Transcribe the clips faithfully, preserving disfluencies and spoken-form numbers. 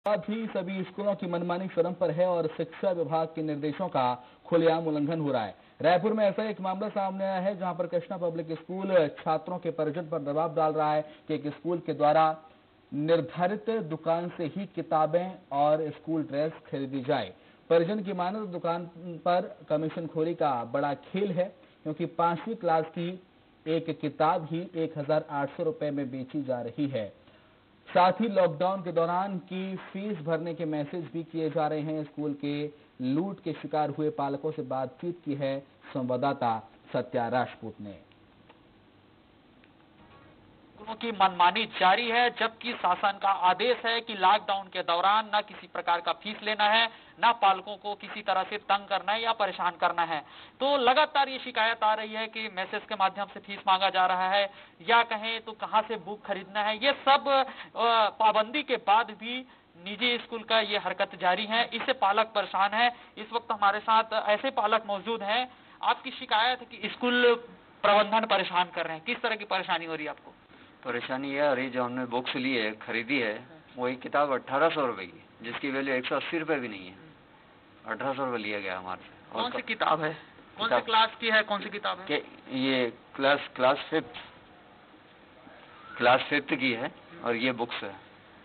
साथ ही सभी स्कूलों की मनमानी चरम पर है और शिक्षा विभाग के निर्देशों का खुलेआम उल्लंघन हो रहा है। रायपुर में ऐसा एक मामला सामने आया है जहां पर कृष्णा पब्लिक स्कूल छात्रों के परिजन पर दबाव डाल रहा है कि एक स्कूल के द्वारा निर्धारित दुकान से ही किताबें और स्कूल ड्रेस खरीदी जाए। परिजन की माने तो दुकान पर कमीशनखोरी का बड़ा खेल है, क्योंकि पांचवी क्लास की एक किताब ही एक हजार आठ सौ रुपए में बेची जा रही है। साथ ही लॉकडाउन के दौरान की फीस भरने के मैसेज भी किए जा रहे हैं। स्कूल के लूट के शिकार हुए पालकों से बातचीत की है संवाददाता सत्या राजपूत ने। स्कूलों की मनमानी जारी है, जबकि शासन का आदेश है कि लॉकडाउन के दौरान न किसी प्रकार का फीस लेना है, न पालकों को किसी तरह से तंग करना है या परेशान करना है। तो लगातार ये शिकायत आ रही है कि मैसेज के माध्यम से फीस मांगा जा रहा है, या कहें तो कहां से बुक खरीदना है। ये सब पाबंदी के बाद भी निजी स्कूल का ये हरकत जारी है, इससे पालक परेशान है। इस वक्त हमारे साथ ऐसे पालक मौजूद हैं। आपकी शिकायत है कि स्कूल प्रबंधन परेशान कर रहे हैं, किस तरह की परेशानी हो रही है आपको? परेशानी यह आ रही, जो हमने बुक्स ली है, खरीदी है, वो एक किताब अठारह सौ रुपए की, जिसकी वैल्यू एक सौ अस्सी रुपए भी नहीं है। अठारह सौ रुपए लिया गया हमारे से। कौन सी किताब है? कौन सी क्लास की है? कौन सी किताब है? ये class class fifth class fifth की है और ये बुक्स है,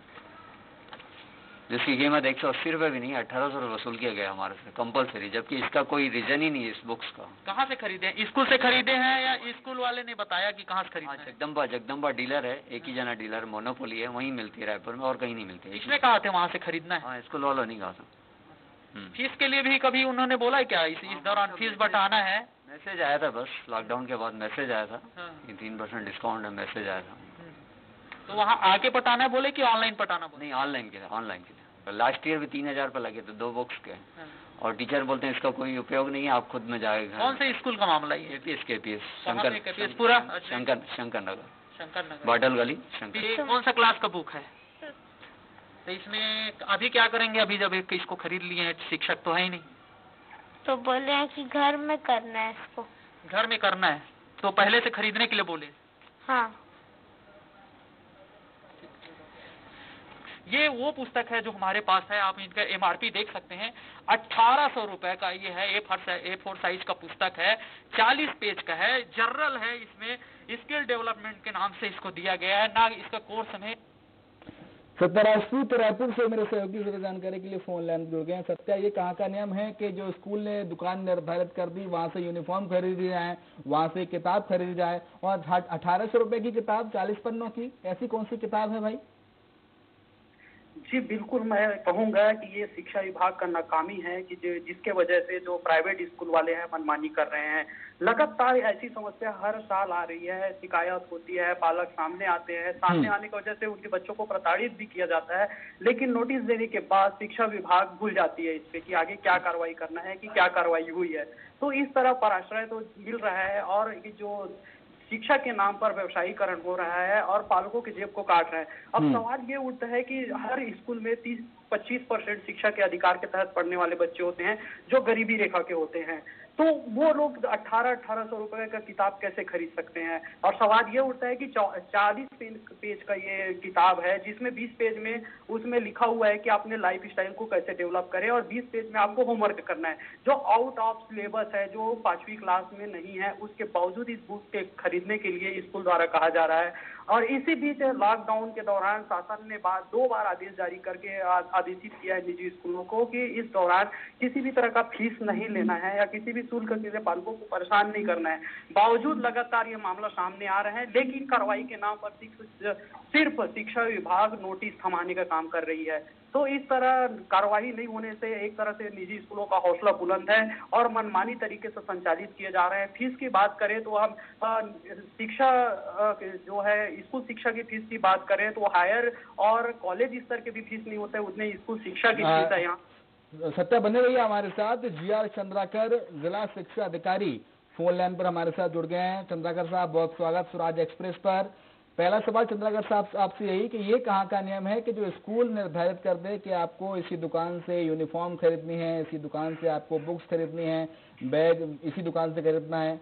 जिसकी कीमत एक सौ अस्सी रुपए भी नहीं, अठारह सौ रुपए वसूल किया गया हमारे से कंपलसरी, जबकि इसका कोई रीजन ही नहीं है इस बुक्स का। कहाँ से खरीदे? स्कूल से खरीदे हैं या स्कूल वाले ने बताया कि कहाँ से खरीदे? हाँ, जगदम्बा जगदम्बा डीलर है, एक ही जना डीलर, मोनोपोली है, वहीं मिलती है रायपुर में, और कहीं नहीं मिलती है। इसने कहा थे वहाँ से खरीदना है? हाँ, स्कूल वालों नहीं कहा था। फीस के लिए भी कभी उन्होंने बोला है क्या इस, इस दौरान फीस बटाना है? मैसेज आया था, बस लॉकडाउन के बाद मैसेज आया था कि तीन परसेंट डिस्काउंट है, मैसेज आया था। तो वहाँ आके पटाना है बोले कि ऑनलाइन पटाना बोले? नहीं, ऑनलाइन के लिए ऑनलाइन के लिए लास्ट ईयर भी तीन हजार रुपये लगे थे दो बुक्स के, और टीचर बोलते हैं इसका कोई उपयोग नहीं है, आप खुद में जाएगा। कौन से स्कूल का मामला है? एपीएस के एपीएस शंकर पूरा शंकर शंकर नगर शंकर नगर बाटल गली शंकर। कौन सा क्लास का बुक है? तो इसमें अभी क्या करेंगे? अभी जब इसको खरीद लिए हैं, शिक्षक तो है ही नहीं, तो बोले हैं कि घर में करना है, इसको घर में करना है, तो पहले से खरीदने के लिए बोले? हाँ। ये वो पुस्तक है जो हमारे पास है, आप इनका एमआरपी देख सकते हैं, अठारह सौ रुपए का ये है। A four A four size का पुस्तक है, चालीस पेज का है, जर्नल है, इसमें स्किल डेवलपमेंट के नाम से इसको दिया गया है, ना इसका कोर्स में। सत्या राजपूत रायपुर से मेरे सहयोगी से जानकारी के लिए फोन लाइन जुड़ गए हैं। सत्या, ये कहाँ का नियम है कि जो स्कूल ने दुकान निर्धारित कर दी वहां से यूनिफॉर्म खरीदी जाए, वहां से किताब खरीदी जाए, और अठारह सौ रुपए की किताब चालीस पन्नों की, ऐसी कौन सी किताब है भाई? जी बिल्कुल, मैं कहूंगा कि ये शिक्षा विभाग का नाकामी है कि जो जिसके वजह से जो प्राइवेट स्कूल वाले हैं मनमानी कर रहे हैं। लगातार ऐसी समस्या हर साल आ रही है, शिकायत होती है, पालक सामने आते हैं, सामने आने की वजह से उनके बच्चों को प्रताड़ित भी किया जाता है, लेकिन नोटिस देने के बाद शिक्षा विभाग भूल जाती है इस पे कि आगे क्या कार्रवाई करना है, कि क्या कार्रवाई हुई है। तो इस तरह पराश्रय तो मिल रहा है, और ये जो शिक्षा के नाम पर व्यवसायीकरण हो रहा है और पालकों की जेब को काट रहा है। अब सवाल ये उठता है कि हर स्कूल में तीस पच्चीस परसेंट शिक्षा के अधिकार के तहत पढ़ने वाले बच्चे होते हैं जो गरीबी रेखा के होते हैं, तो वो लोग अठारह अठारह सौ रुपए का किताब कैसे खरीद सकते हैं? और सवाल ये उठता है कि चालीस पेज का ये किताब है, जिसमें बीस पेज में उसमें लिखा हुआ है कि अपने लाइफ स्टाइल को कैसे डेवलप करें, और बीस पेज में आपको होमवर्क करना है जो आउट ऑफ सिलेबस है, जो पांचवी क्लास में नहीं है। उसके बावजूद इस बुक के खरीदने के लिए स्कूल द्वारा कहा जा रहा है। और इसी बीच लॉकडाउन के दौरान शासन ने बाद दो बार आदेश जारी करके आदेशित किया है निजी स्कूलों को कि इस दौरान किसी भी तरह का फीस नहीं लेना है या किसी भी शुल्क के लिए पालकों को परेशान नहीं करना है। बावजूद लगातार ये मामला सामने आ रहा है, लेकिन कार्रवाई के नाम पर सिर्फ शिक्षा विभाग नोटिस थमाने का काम कर रही है। तो इस तरह कार्रवाई नहीं होने से एक तरह से निजी स्कूलों का हौसला बुलंद है और मनमानी तरीके से संचालित किए जा रहे हैं। फीस की बात करें तो हम शिक्षा जो है स्कूल शिक्षा की फीस की बात करें तो हायर और कॉलेज स्तर के भी फीस नहीं होते, उतने स्कूल शिक्षा की फीस है यहाँ। सत्या, बने रहिए हमारे साथ। जी आर चंद्राकर, जिला शिक्षा अधिकारी, फोन लाइन पर हमारे साथ जुड़ गए हैं। चंद्राकर साहब, बहुत स्वागत स्वराज एक्सप्रेस पर। पहला सवाल चंद्राकर साहब आपसे यही कि ये कहाँ का नियम है कि जो स्कूल निर्धारित कर दे कि आपको इसी दुकान से यूनिफॉर्म खरीदनी है, इसी दुकान से आपको बुक्स खरीदनी है, बैग इसी दुकान से खरीदना है?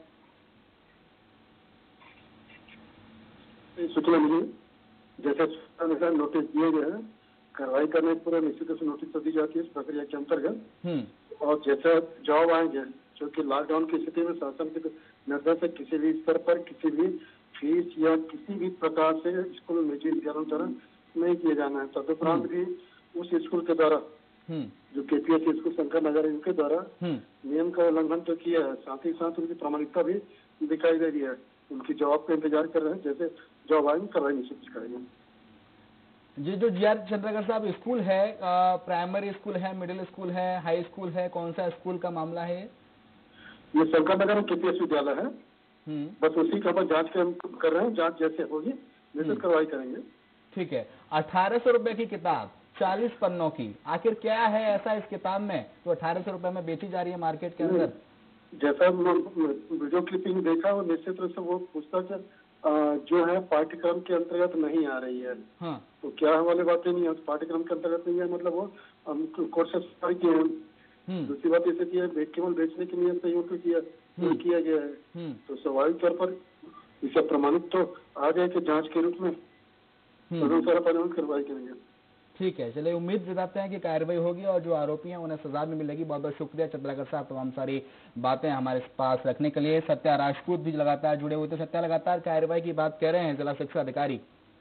सूचना मिली, जैसे नोटिस दिए गए हैं कार्रवाई करने की पूरा निश्चित रूप से नोटिस दी जाती है इस प्रक्रिया के अंतर्गत। हम्म और जैसे जॉब आएंगे जो कि लॉकडाउन की स्थिति में शासन के निर्देश से किसी भी स्तर पर किसी भी फीस या किसी भी प्रकार से स्कूल निजी विद्यालयों द्वारा नहीं किए जाना है। तदुपरांत भी उस स्कूल के द्वारा हम्म जो केपीएस स्कूल शंकर नगर इनके द्वारा हम्म नियम का उल्लंघन तो किया है, साथ ही साथ उनकी प्रामाणिकता भी दिखाई दे रही है। उनकी जवाब का इंतजार कर रहे हैं, जैसे जवाब आएंगे कार्रवाई निश्चित करेंगे। जी, जो जी आर चंद्रकर साहब स्कूल है, प्राइमरी स्कूल है, मिडिल स्कूल है, हाई स्कूल है, कौन सा स्कूल का मामला है? ये शंकर नगर में केपीएस विद्यालय है। हम्म बस उसी का हम जांच कर रहे हैं, जांच जैसे होगी निश्चित कार्रवाई करेंगे। ठीक है। अठारह सौ रुपए की किताब चालीस पन्नों की, आखिर क्या है ऐसा इस किताब में तो अठारह सौ रुपए में बेची जा रही है मार्केट के अंदर? जैसा वीडियो क्लिपिंग देखा वो निश्चित रूप से वो पुस्तक जो है पाठ्यक्रम के अंतर्गत नहीं आ रही है। हाँ। तो क्या वाली बातें नहीं है, पाठ्यक्रम के अंतर्गत नहीं है, मतलब वो हम कोर्स से किए हैं। दूसरी बात ऐसी की है केवल बेचने की नियत से यूँ किया किया गया है, तो स्वाभाविक तौर पर इसे प्रमाणित तो आ गया कि जांच के रूप में सारा परिणाम कार्रवाई करेंगे। ठीक है, चलिए उम्मीद जताते हैं कि कार्रवाई होगी और जो आरोपी हैं उन्हें सजा भी मिलेगी। बहुत बहुत शुक्रिया चंद्रकर साहब तमाम सारी बातें हमारे पास रखने के लिए। सत्या राजपूत भी लगातार जुड़े हुए थे। सत्या, लगातार कार्रवाई की बात कह रहे हैं जिला शिक्षा अधिकारी।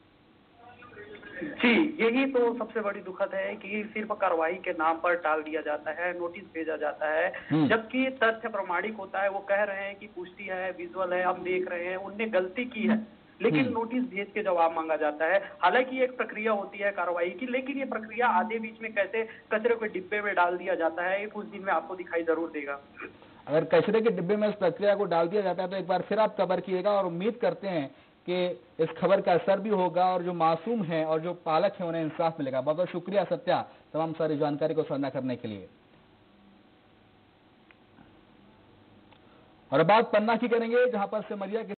जी, यही तो सबसे बड़ी दुखद है कि सिर्फ कार्रवाई के नाम पर टाल दिया जाता है, नोटिस भेजा जाता है, जबकि तथ्य प्रमाणिक होता है। वो कह रहे हैं कि पुष्टि है, विजुअल है, हम देख रहे हैं, उनने गलती की है, लेकिन नोटिस भेज के जवाब मांगा जाता है। हालांकि एक प्रक्रिया होती है कार्रवाई की, लेकिन ये प्रक्रिया आधे बीच में कैसे कचरे के डिब्बे में डाल दिया जाता है, ये कुछ दिन में आपको दिखाई जरूर देगा। अगर कचरे के डिब्बे में इस प्रक्रिया को डाल दिया जाता है तो एक बार फिर आप कवर किएगा और उम्मीद करते हैं कि इस खबर का असर भी होगा और जो मासूम है और जो पालक है उन्हें इंसाफ मिलेगा। बहुत बहुत शुक्रिया सत्या तमाम सारी जानकारी को साझा करने के लिए। और अब बात पन्ना की करेंगे, जहां पर सिमरिया के